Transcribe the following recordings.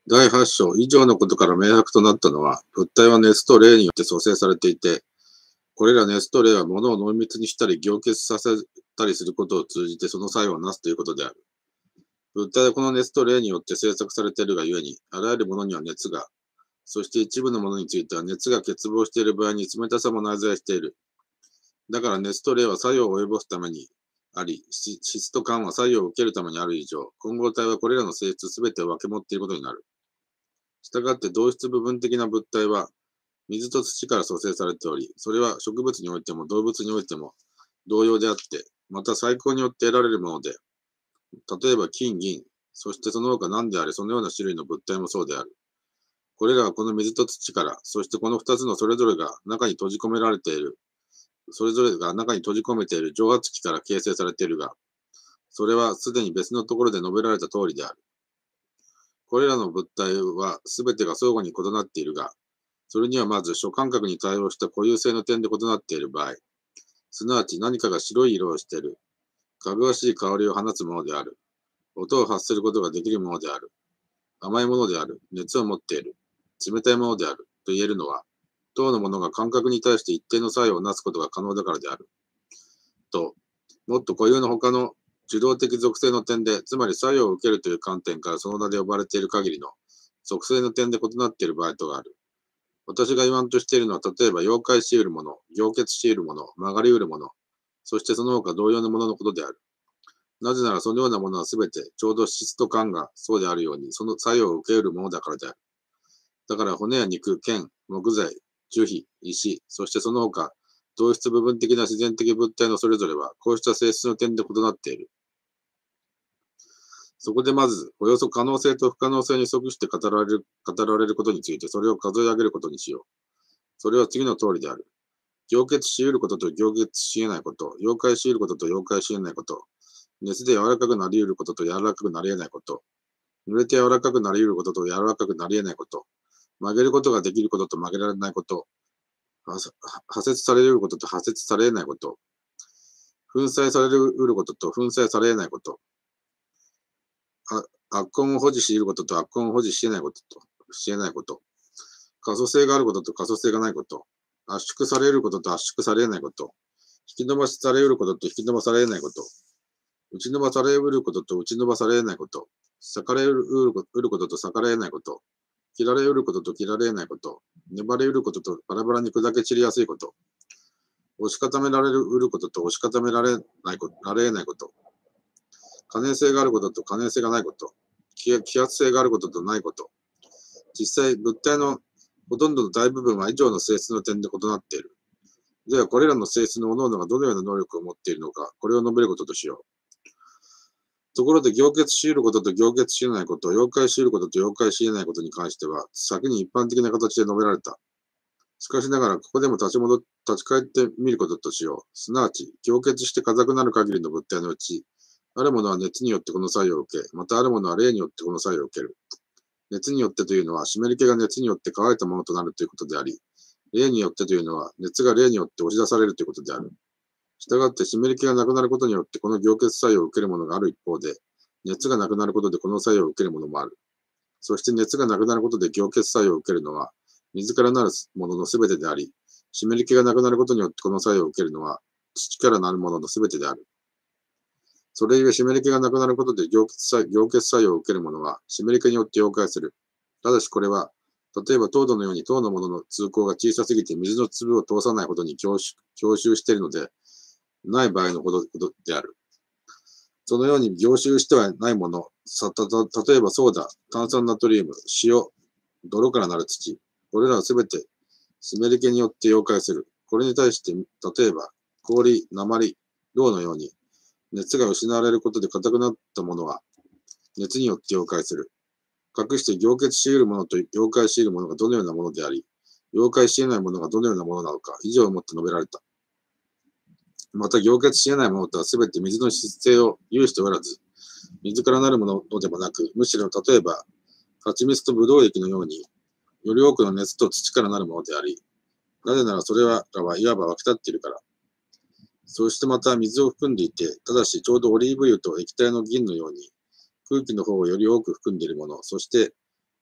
第8章以上のことから明白となったのは、物体は熱と冷によって組成されていて、これら熱と冷は物を濃密にしたり凝結させたりすることを通じてその作用をなすということである。物体はこの熱と冷によって製作されているがゆえに、あらゆるものには熱が、そして一部のものについては熱が欠乏している場合に冷たさも内在している。だから熱と冷は作用を及ぼすためにあり、質と間は作用を受けるためにある以上、混合体はこれらの性質すべてを分け持っていることになる。したがって同質部分的な物体は水と土から組成されており、それは植物においても動物においても同様であって、また最高によって得られるもので、例えば金、銀、そしてその他何であれそのような種類の物体もそうである。これらはこの水と土から、そしてこの二つのそれぞれが中に閉じ込められている、それぞれが中に閉じ込めている蒸発器から形成されているが、それはすでに別のところで述べられた通りである。これらの物体はすべてが相互に異なっているが、それにはまず諸感覚に対応した固有性の点で異なっている場合、すなわち何かが白い色をしている、かぐわしい香りを放つものである、音を発することができるものである、甘いものである、熱を持っている、冷たいものであると言えるのは、当のものが感覚に対して一定の作用をなすことが可能だからである。と、もっと固有の他の受動的属性の点で、つまり作用を受けるという観点からその名で呼ばれている限りの属性の点で異なっている場合とがある。私が言わんとしているのは、例えば溶解し得るもの、凝結し得るもの、曲がり得るもの、そしてその他同様のもののことである。なぜならそのようなものはすべてちょうど質と間がそうであるように、その作用を受け得るものだからである。だから骨や肉、腱、木材、樹皮、石、そしてその他、同質部分的な自然的物体のそれぞれは、こうした性質の点で異なっている。そこでまず、およそ可能性と不可能性に即して語られることについて、それを数え上げることにしよう。それは次の通りである。凝結し得ることと凝結し得ないこと、溶解し得ることと溶解し得ないこと、熱で柔らかくなり得ることと柔らかくなり得ないこと、濡れて柔らかくなり得ることと柔らかくなり得ないこと、曲げることができることと曲げられないこと、破切され得ることと破切され得ないこと、粉砕され得ることと粉砕され得ないこと、圧根を保持し得ることと圧根を保持し得ないことと、し得ないこと、可塑性があることと可塑性がないこと、圧縮されることと圧縮され得ないこと、引き伸ばされ得ることと引き伸ばされ得ないこと、打ち伸ばされ得ることと打ち伸ばされ得ないこと、裂かれ得ることと裂かれ得ないこと、切られ得ることと切られ得ないこと、粘れ得ることとバラバラに砕け散りやすいこと、押し固められることと押し固められないこと、られないこと、可燃性があることと可燃性がないこと、気圧性があることとないこと。実際、物体のほとんどの大部分は以上の性質の点で異なっている。では、これらの性質の各々がどのような能力を持っているのか、これを述べることとしよう。ところで、凝結し得ることと凝結し得ないこと、溶解し得ることと溶解し得ないことに関しては、先に一般的な形で述べられた。しかしながら、ここでも立ち返ってみることとしよう。すなわち、凝結して硬くなる限りの物体のうち、あるものは熱によってこの作用を受け、またあるものは冷によってこの作用を受ける。熱によってというのは、湿り気が熱によって乾いたものとなるということであり、冷によってというのは、熱が冷によって押し出されるということである。したがって、湿り気がなくなることによってこの凝結作用を受けるものがある一方で、熱がなくなることでこの作用を受けるものもある。そして熱がなくなることで凝結作用を受けるのは、水からなるもののすべてであり、湿り気がなくなることによってこの作用を受けるのは、土からなるもののすべてである。それゆえ湿り気がなくなることで凝結作用を受けるものは、湿り気によって溶解する。ただしこれは、例えば糖度のように糖のものの通行が小さすぎて水の粒を通さないほどに強集しているので、ない場合のほどである。そのように凝集してはないもの、例えばソーダ、炭酸ナトリウム、塩、泥からなる土、これらはすべて湿り気によって溶解する。これに対して、例えば氷、鉛、銅のように、熱が失われることで硬くなったものは、熱によって溶解する。隠して凝結し得るものと溶解し得るものがどのようなものであり、溶解し得ないものがどのようなものなのか、以上をもって述べられた。また、凝結し得ないものとはすべて水の質性を有しておらず、水からなるものでもなく、むしろ例えば、蜂蜜とブドウ液のように、より多くの熱と土からなるものであり、なぜならそれらはいわば沸き立っているから。そしてまた水を含んでいて、ただしちょうどオリーブ油と液体の銀のように、空気の方をより多く含んでいるもの、そして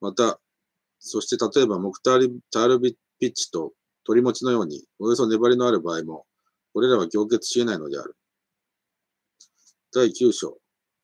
また、そして例えば木タールビピッチと鳥持ちのように、およそ粘りのある場合も、これらは凝結し得ないのである。第9章。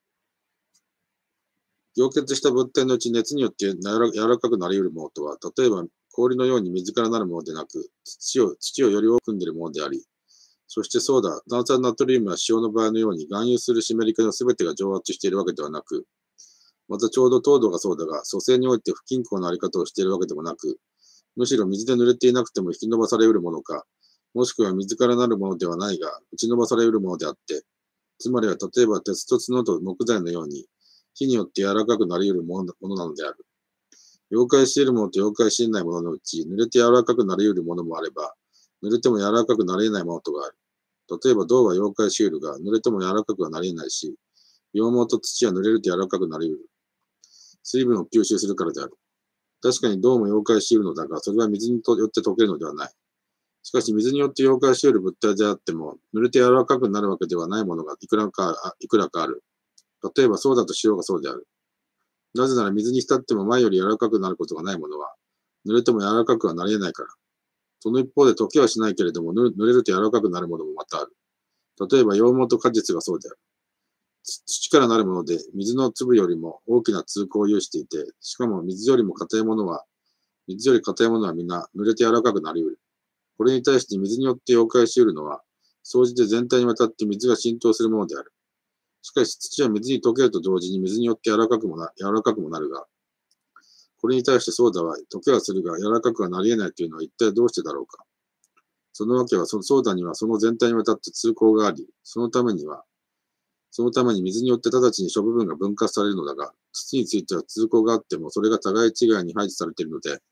凝結した物体のうち熱によって柔らかくなり得るものとは、例えば氷のように水からなるものでなく、土をより多く含んでいるものであり、そしてそうだ、炭酸ナトリウムや塩の場合のように含有する湿り気のすべてが蒸発しているわけではなく、またちょうど糖度がそうだが、組成において不均衡なあり方をしているわけでもなく、むしろ水で濡れていなくても引き伸ばされ得るものか、もしくは水からなるものではないが、打ち伸ばされ得るものであって、つまりは例えば鉄と角と木材のように、火によって柔らかくなり得るものなのである。溶解し得るものと溶解し得ないもののうち、濡れて柔らかくなり得るものもあれば、濡れても柔らかくなり得ないものとがある。例えば銅は溶解し得るが、濡れても柔らかくはなり得ないし、羊毛と土は濡れると柔らかくなり得る。水分を吸収するからである。確かに銅も溶解し得るのだが、それは水によって溶けるのではない。しかし、水によって溶解し得る物体であっても、濡れて柔らかくなるわけではないものがいくらかある。例えば、そうだと塩がそうである。なぜなら水に浸っても前より柔らかくなることがないものは、濡れても柔らかくはなり得ないから。その一方で溶けはしないけれども、濡れると柔らかくなるものもまたある。例えば、羊毛と果実がそうである。土からなるもので、水の粒よりも大きな通行を有していて、しかも水より硬いものは皆濡れて柔らかくなり得る。これに対して水によって溶解し得るのは、総じて全体にわたって水が浸透するものである。しかし土は水に溶けると同時に水によって柔らかくもなるが、これに対してソーダは溶けはするが柔らかくはなり得ないというのは一体どうしてだろうか。そのわけはソーダにはその全体にわたって通行があり、そのために水によって直ちに諸部分が分割されるのだが、土については通行があってもそれが互い違いに配置されているので、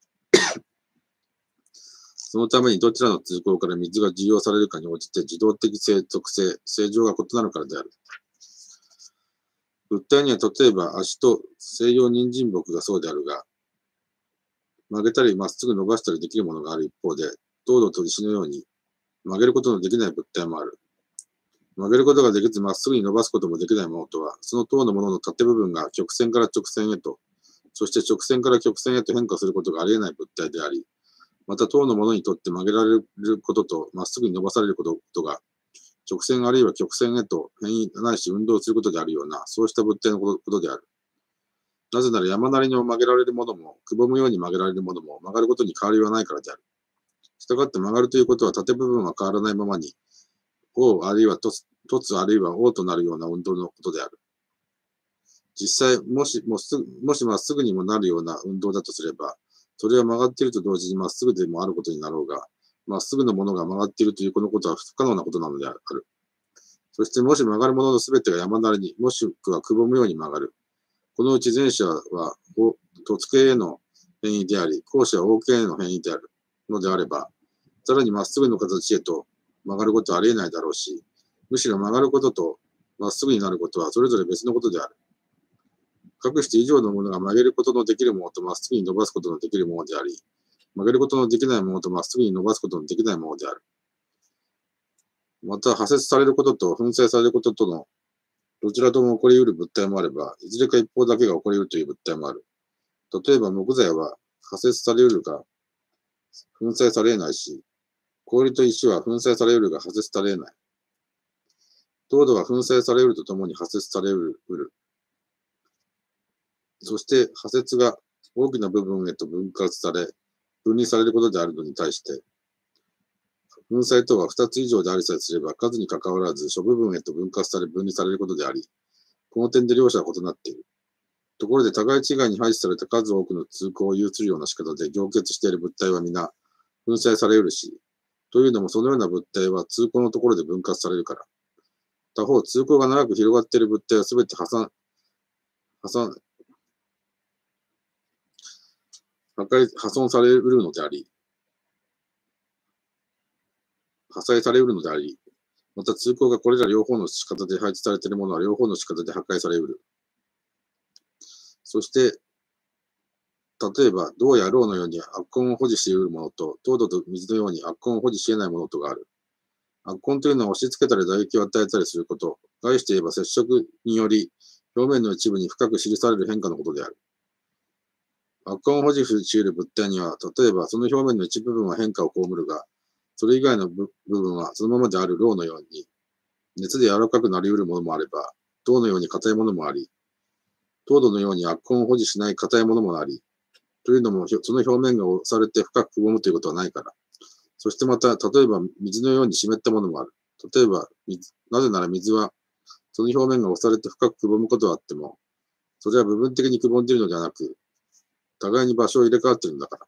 そのためにどちらの通行から水が受容されるかに応じて自動的特性、正常が異なるからである。物体には例えば足と西洋人参木がそうであるが、曲げたりまっすぐ伸ばしたりできるものがある一方で、糖度と石のように曲げることのできない物体もある。曲げることができずまっすぐに伸ばすこともできないものとは、その糖のものの縦部分が曲線から直線へと、そして直線から曲線へと変化することがあり得ない物体であり、また糖のものにとって曲げられることとまっすぐに伸ばされることが、直線あるいは曲線へと変異ないし運動することであるような、そうした物体のことである。なぜなら山なりに曲げられるものも、くぼむように曲げられるものも曲がることに変わりはないからである。したがって曲がるということは縦部分は変わらないままに、O あるいは凸あるいは O となるような運動のことである。実際、もしまっすぐにもなるような運動だとすれば、それは曲がっていると同時にまっすぐでもあることになろうが、まっすぐのものが曲がっているというこのことは不可能なことなのである。そしてもし曲がるもののすべてが山なりに、もしくはくぼむように曲がる。このうち前者は凸形への変異であり、後者はOKへの変異であるのであれば、さらにまっすぐの形へと曲がることはありえないだろうし、むしろ曲がることとまっすぐになることはそれぞれ別のことである。かくして以上のものが曲げることのできるものとまっすぐに伸ばすことのできるものであり、曲げることのできないものとまっすぐに伸ばすことのできないものである。また、破切されることと粉砕されることとのどちらとも起こり得る物体もあれば、いずれか一方だけが起こり得るという物体もある。例えば木材は破切され得るが粉砕され得ないし、氷と石は粉砕され得るが破切され得ない。糖度は粉砕され得るとともに破切され得る。そして破切が大きな部分へと分割され、分離されることであるのに対して、粉砕とは2つ以上でありさえすれば数に関わらず諸部分へと分割され分離されることであり、この点で両者は異なっている。ところで互い違いに配置された数多くの通行を有するような仕方で凝結している物体は皆粉砕され得るし、というのもそのような物体は通行のところで分割されるから。他方、通行が長く広がっている物体はすべて破損されうるのであり、破砕されうるのであり、また通行がこれら両方の仕方で配置されているものは両方の仕方で破壊されうる。そして、例えば、銅や銅のように圧痕を保持しているものと、糖度と水のように圧痕を保持し得ないものとがある。圧痕というのは押し付けたり打撃を与えたりすること、概して言えば接触により表面の一部に深く記される変化のことである。 圧根を保持し得る物体には、例えばその表面の一部分は変化を被るが、それ以外の部分はそのままであるろうのように、熱で柔らかくなり得るものもあれば、銅のように硬いものもあり、糖土のように圧根を保持しない硬いものもあり、というのも、その表面が押されて深くくぼむということはないから。そしてまた、例えば水のように湿ったものもある。例えば、なぜなら水は、その表面が押されて深くくぼむことはあっても、それは部分的にくぼんでいるのではなく、互いに場所を入れ替わっているんだから。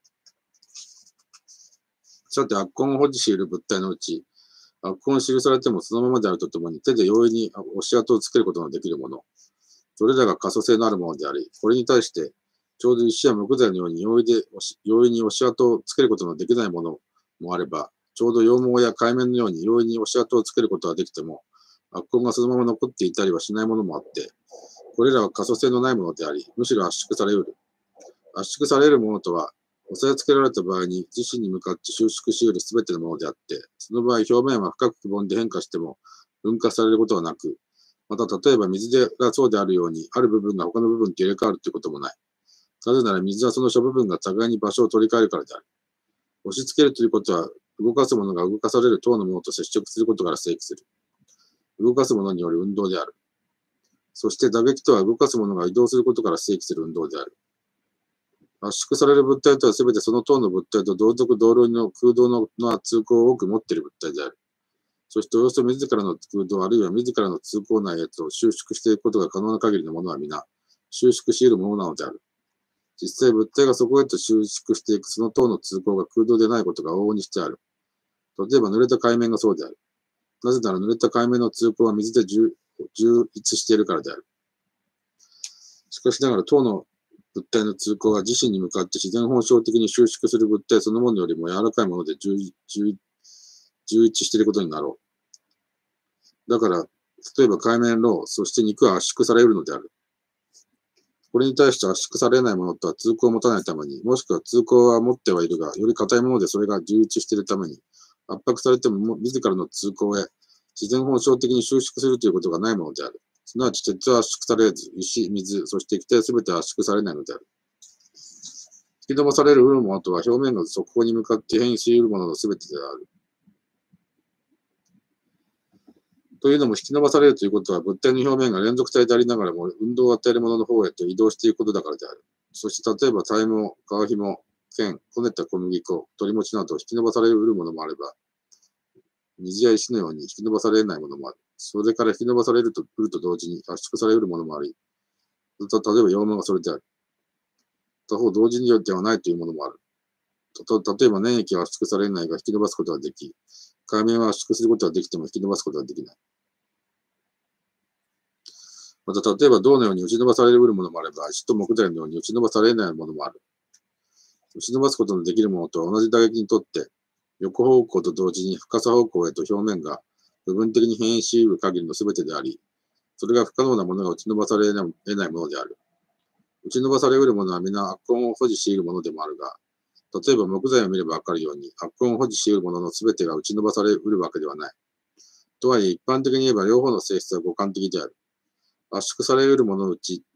さて、圧根を保持している物体のうち、圧根を記されてもそのままであるとともに、手で容易に押し跡をつけることができるもの。それらが可塑性のあるものであり、これに対して、ちょうど石や木材のように容易に押し跡をつけることのできないものもあれば、ちょうど羊毛や海面のように容易に押し跡をつけることができても、圧根がそのまま残っていたりはしないものもあって、これらは可塑性のないものであり、むしろ圧縮されうる。圧縮されるものとは、押さえつけられた場合に自身に向かって収縮し得るすべてのものであって、その場合表面は深くくぼんで変化しても分化されることはなく、また例えば水がそうであるように、ある部分が他の部分と入れ替わるということもない。なぜなら水はその諸部分が互いに場所を取り替えるからである。押し付けるということは、動かすものが動かされる等のものと接触することから生起する。動かすものによる運動である。そして打撃とは動かすものが移動することから生起する運動である。圧縮される物体とはすべてその等の物体と同族同類の空洞の通行を多く持っている物体である。そしておよそ自らの空洞あるいは自らの通行内へと収縮していくことが可能な限りのものは皆、収縮し得るものなのである。実際物体がそこへと収縮していくその等の通行が空洞でないことが往々にしてある。例えば濡れた海面がそうである。なぜなら濡れた海面の通行は水で充溢しているからである。しかしながら等の物体の通行が自身に向かって自然本性的に収縮する物体そのものよりも柔らかいもので充溢していることになろう。だから、例えば海面ロー、そして肉は圧縮されるのである。これに対して圧縮されないものとは通行を持たないために、もしくは通行は持ってはいるが、より硬いものでそれが充溢しているために、圧迫されても自らの通行へ自然本性的に収縮するということがないものである。すなわち鉄は圧縮されず、石、水、そして液体すべて圧縮されないのである。引き伸ばされるうるものとは表面の側方に向かって変異し得るもののすべてである。というのも引き伸ばされるということは物体の表面が連続体でありながらも運動を与えるものの方へと移動していくことだからである。そして例えば体毛、皮紐、剣、こねた小麦粉、鳥餅など引き伸ばされるものもあれば、水や石のように引き伸ばされないものもある。それから引き伸ばされると同時に圧縮されるものもあり、例えば羊毛がそれである。他方同時にではないというものもある。例えば粘液は圧縮されないが引き伸ばすことができ、海面は圧縮することができても引き伸ばすことができない。また、例えば銅のように打ち伸ばされるものもあれば、石と木材のように打ち伸ばされないものもある。打ち伸ばすことのできるものとは同じ打撃にとって、横方向と同時に深さ方向へと表面が部分的に変異し得る限りの全てであり、それが不可能なものが打ち伸ばされ得ないものである。打ち伸ばされ得るものは皆圧根を保持しているものでもあるが、例えば木材を見ればわかるように、圧根を保持しているものの全てが打ち伸ばされ得るわけではない。とはいえ、一般的に言えば両方の性質は互換的である。圧縮され得るもののうち、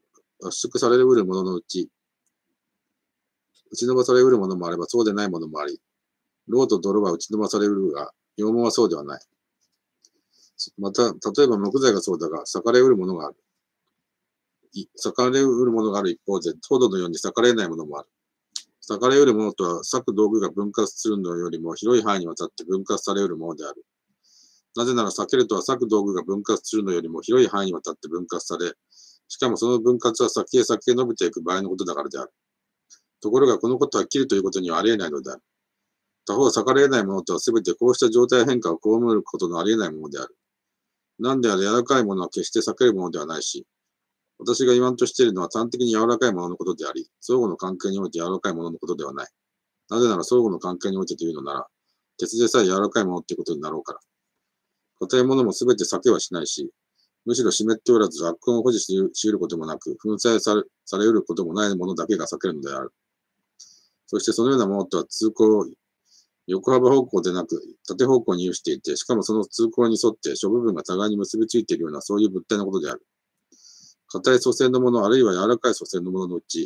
打ち伸ばされ得るものもあればそうでないものもあり、ロウと泥は打ち伸ばされ得るが、羊毛はそうではない。また、例えば木材がそうだが、裂かれ得るものがある。裂かれ得るものがある一方で、糖度のように裂かれないものもある。裂かれ得るものとは、裂く道具が分割するのよりも広い範囲にわたって分割され得るものである。なぜなら裂けるとは裂く道具が分割するのよりも広い範囲にわたって分割され、しかもその分割は先へ伸びていく場合のことだからである。ところがこのことは切るということにはあり得ないのである。他方、裂かれ得ないものとはすべてこうした状態変化を被ることのあり得ないものである。なんであれ柔らかいものは決して裂けるものではないし、私が言わんとしているのは端的に柔らかいもののことであり、相互の関係において柔らかいもののことではない。なぜなら相互の関係においてというのなら、鉄でさえ柔らかいものっていうことになろうから。硬いものもすべて裂けはしないし、むしろ湿っておらず、圧根を保持し得ることもなく、粉砕され得ることもないものだけが裂けるのである。そしてそのようなものとは通行を横幅方向でなく、縦方向に有していて、しかもその通行に沿って諸部分が互いに結びついているようなそういう物体のことである。硬い組成のもの、あるいは柔らかい組成のもののうち、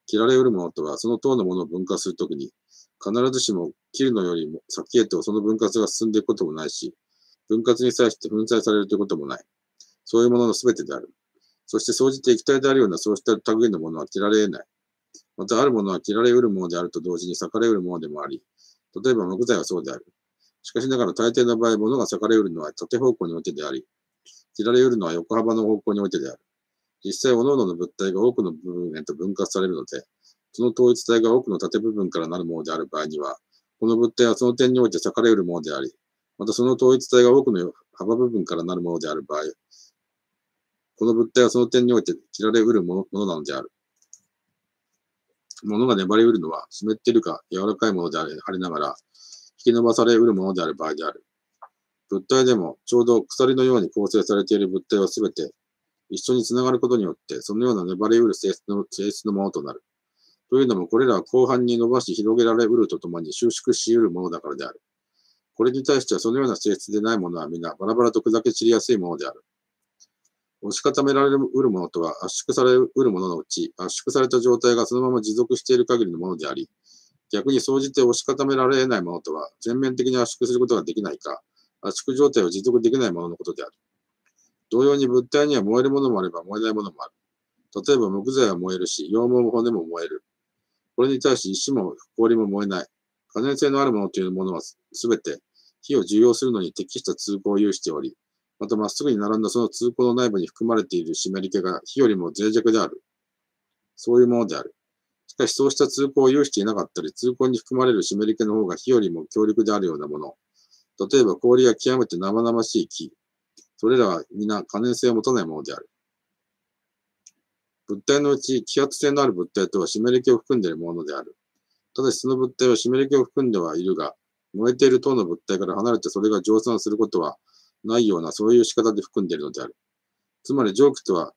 切られうるものとは、その等のものを分割するときに、必ずしも切るのよりも先へとその分割が進んでいくこともないし、分割に際して粉砕されるということもない。そういうもののすべてである。そして、総じて液体であるようなそうした類のものは切られ得ない。また、あるものは切られうるものであると同時に裂かれうるものでもあり、例えば木材はそうである。しかしながら大抵の場合、物が裂かれうるのは縦方向においてであり、切られうるのは横幅の方向においてである。実際、各々の物体が多くの部分へと分割されるので、その統一体が多くの縦部分からなるものである場合には、この物体はその点において裂かれうるものであり、またその統一体が多くの幅部分からなるものである場合、この物体はその点において切られうるものなのである。物が粘りうるのは湿っているか柔らかいものでありながら、引き伸ばされうるものである場合である。物体でもちょうど鎖のように構成されている物体はすべて一緒につながることによって、そのような粘りうる性質のものとなる。というのも、これらは広範に伸ばし広げられうるとともに収縮しうるものだからである。これに対してはそのような性質でないものは皆バラバラと砕け散りやすいものである。押し固められうるものとは圧縮されうるもののうち、圧縮された状態がそのまま持続している限りのものであり、逆に総じて押し固められないものとは、全面的に圧縮することができないか、圧縮状態を持続できないもののことである。同様に物体には燃えるものもあれば燃えないものもある。例えば木材は燃えるし、羊毛も骨も燃える。これに対し石も氷も燃えない。可燃性のあるものというものはすべて火を受容するのに適した通行を有しており、またまっすぐに並んだその通行の内部に含まれている湿り気が火よりも脆弱である。そういうものである。しかしそうした通行を有していなかったり、通行に含まれる湿り気の方が火よりも強力であるようなもの。例えば氷や極めて生々しい木。それらは皆可燃性を持たないものである。物体のうち気圧性のある物体とは湿り気を含んでいるものである。ただしその物体は湿り気を含んではいるが、燃えている等の物体から離れてそれが蒸散することはないようなそういう仕方で含んでいるのである。つまり蒸気とは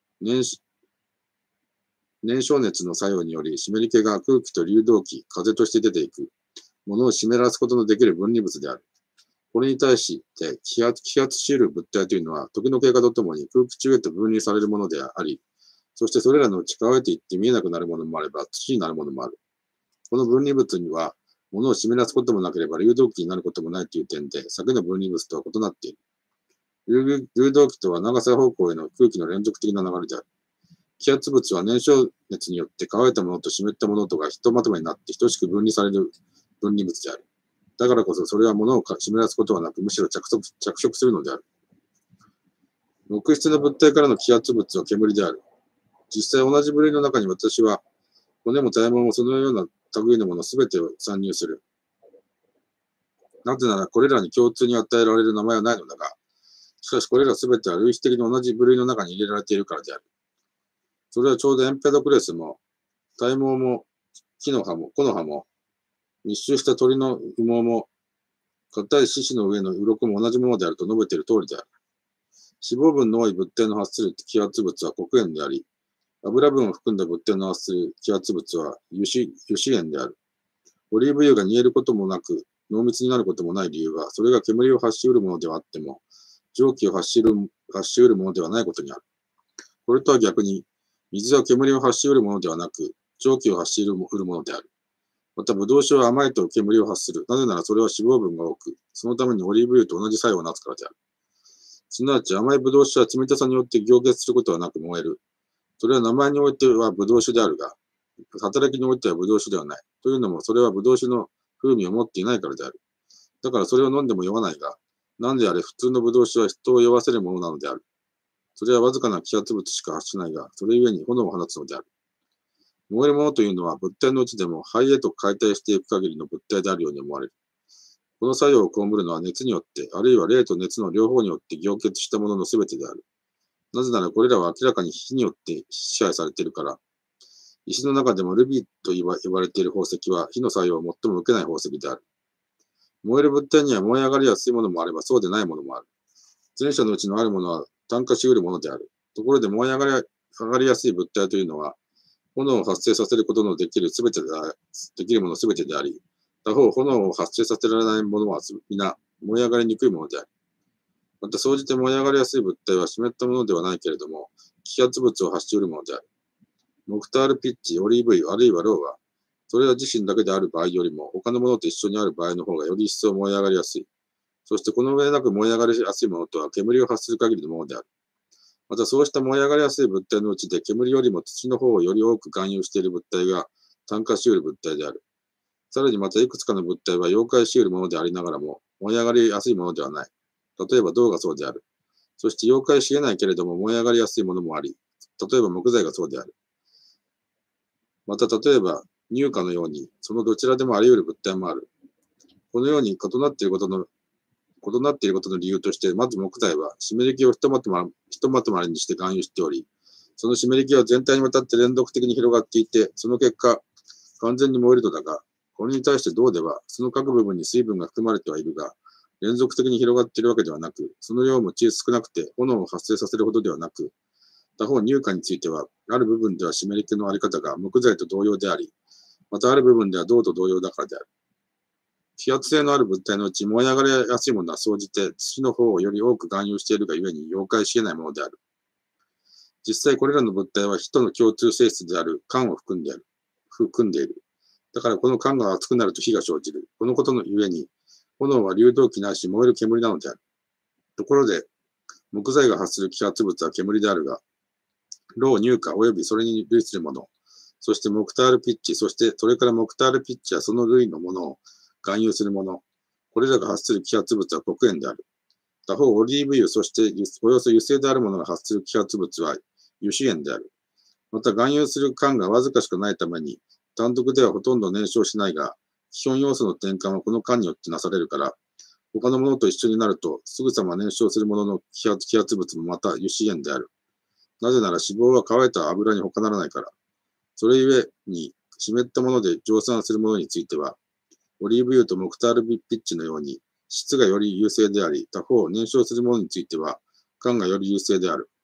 燃焼熱の作用により湿り気が空気と流動気、風として出ていくものを湿らすことのできる分離物である。これに対して気圧し得る物体というのは時の経過とともに空気中へと分離されるものであり、そしてそれらのうち乾いていって見えなくなるものもあれば土になるものもある。この分離物には物を湿らすこともなければ流動気になることもないという点で、先の分離物とは異なっている。流動気とは長さ方向への空気の連続的な流れである。気圧物は燃焼熱によって乾いたものと湿ったものとがひとまとめになって等しく分離される分離物である。だからこそそれは物を湿らすことはなく、むしろ着色するのである。木質の物体からの気圧物は煙である。実際同じ部類の中に私は骨も体毛もそのような類のものすべてを参入する。なぜならこれらに共通に与えられる名前はないのだが、しかしこれらすべては類似的に同じ部類の中に入れられているからである。それはちょうどエンペドクレスも、体毛も、木の葉も、密集した鳥の羽毛も、硬い獅子の上の鱗も同じものであると述べている通りである。脂肪分の多い物体の発する気圧物は黒鉛であり、油分を含んだ物体の発する気圧物は油脂塩である。オリーブ油が煮えることもなく、濃密になることもない理由は、それが煙を発しうるものではあっても、蒸気を発しうるものではないことにある。これとは逆に、水は煙を発しうるものではなく、蒸気を発しうるものである。また、ブドウ酒は甘いと煙を発する。なぜならそれは脂肪分が多く、そのためにオリーブ油と同じ作用をなすからである。すなわち甘いブドウ酒は冷たさによって凝結することはなく燃える。それは名前においてはブドウ酒であるが、働きにおいてはブドウ酒ではない。というのも、それはブドウ酒の風味を持っていないからである。だからそれを飲んでも酔わないが、なんであれ普通のブドウ酒は人を酔わせるものなのである。それはわずかな気圧物しか発しないが、それゆえに炎を放つのである。燃えるものというのは物体のうちでも灰へと解体していく限りの物体であるように思われる。この作用を被るのは熱によって、あるいは冷と熱の両方によって凝結したもののすべてである。なぜならこれらは明らかに火によって支配されているから、石の中でもルビーと呼ばれている宝石は火の作用を最も受けない宝石である。燃える物体には燃え上がりやすいものもあればそうでないものもある。前者のうちのあるものは炭化しうるものである。ところで燃え上がりやすい物体というのは、炎を発生させることのできるものすべてであり、他方、炎を発生させられないものは皆燃え上がりにくいものである。また、総じて燃え上がりやすい物体は湿ったものではないけれども、気圧物を発しうるものである。 モクタールピッチ、オリーブ油、あるいはロウは、それら自身だけである場合よりも、他のものと一緒にある場合の方がより一層燃え上がりやすい。そしてこの上なく燃え上がりやすいものとは煙を発する限りのものである。またそうした燃え上がりやすい物体のうちで煙よりも土の方をより多く含有している物体が炭化し得る物体である。さらにまたいくつかの物体は溶解し得るものでありながらも燃え上がりやすいものではない。例えば銅がそうである。そして溶解し得ないけれども燃え上がりやすいものもあり、例えば木材がそうである。また例えば乳化のようにそのどちらでもあり得る物体もある。このように異なっていることの理由として、まず木材は湿り気をひとまとまりにして含有しており、その湿り気は全体にわたって連続的に広がっていて、その結果、完全に燃えるのだが、これに対して銅では、その各部分に水分が含まれてはいるが、連続的に広がっているわけではなく、その量も少なくて炎を発生させるほどではなく、他方乳化については、ある部分では湿り気のあり方が木材と同様であり、またある部分では銅と同様だからである。気圧性のある物体のうち燃え上がりやすいものは総じて土の方をより多く含有しているがゆえに溶解し得ないものである。実際これらの物体は火との共通性質である炭を含んでいる。だからこの炭が熱くなると火が生じる。このことのゆえに炎は流動気ないし燃える煙なのである。ところで木材が発する揮発物は煙であるが、炉、乳化及びそれに類するもの、そしてモクタールピッチ、そしてそれからモクタールピッチやその類のものを含有するもの、これらが発する揮発物は黒煙である。他方、オリーブ油、そしておよそ油性であるものが発する揮発物は油脂塩である。また、含有する間がわずかしかないために、単独ではほとんど燃焼しないが、基本要素の転換はこの間によってなされるから、他のものと一緒になると、すぐさま燃焼するものの揮発物もまた油脂塩である。なぜなら脂肪は乾いた油に他ならないから。それゆえに、湿ったもので蒸散するものについては、オリーブ油とモクタールピッチのように質がより優勢であり、他方、燃焼するものについては、間がより優勢である。